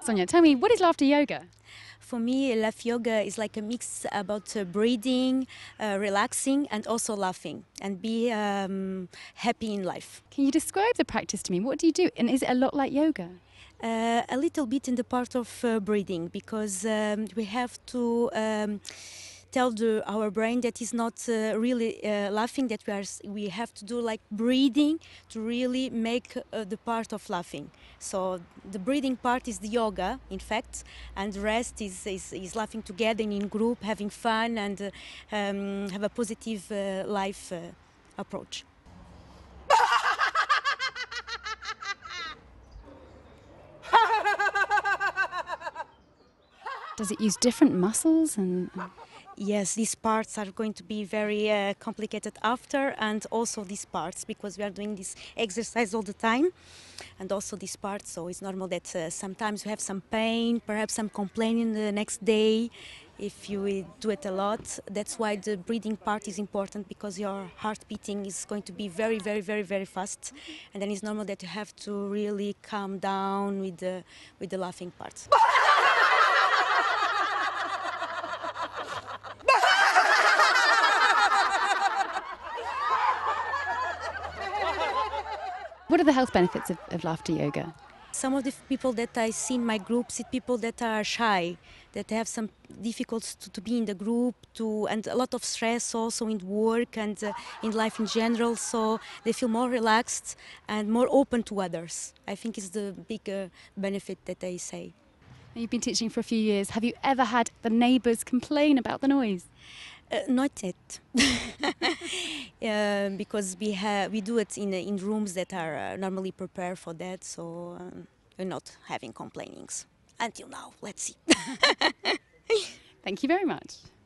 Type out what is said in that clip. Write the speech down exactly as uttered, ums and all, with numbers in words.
Sonia, tell me, what is laughter yoga? For me, laugh yoga is like a mix about uh, breathing, uh, relaxing, and also laughing, and be um, happy in life. Can you describe the practice to me? What do you do? And is it a lot like yoga? Uh, a little bit in the part of uh, breathing, because um, we have to um, tell the, our brain that is not uh, really uh, laughing, that we are we have to do like breathing to really make uh, the part of laughing. So the breathing part is the yoga, in fact, and the rest is, is, is laughing together in group, having fun, and uh, um, have a positive uh, life uh, approach. Does it use different muscles? And Yes, these parts are going to be very uh, complicated after, and also these parts, because we are doing this exercise all the time, and also these parts, so it's normal that uh, sometimes you have some pain, perhaps some complaining the next day if you do it a lot. That's why the breathing part is important, because your heart beating is going to be very, very, very, very fast, and then it's normal that you have to really calm down with the, with the laughing parts. what are the health benefits of, of laughter yoga? Some of the people that I see in my group, see people that are shy, that have some difficulties to, to be in the group, to, and a lot of stress also in work and uh, in life in general. So they feel more relaxed and more open to others. I think is the big uh, benefit that I say. You've been teaching for a few years. Have you ever had the neighbours complain about the noise? Uh, not yet, uh, because we have we do it in in rooms that are uh, normally prepared for that. So um, we're not having complainings until now. Let's see. Thank you very much.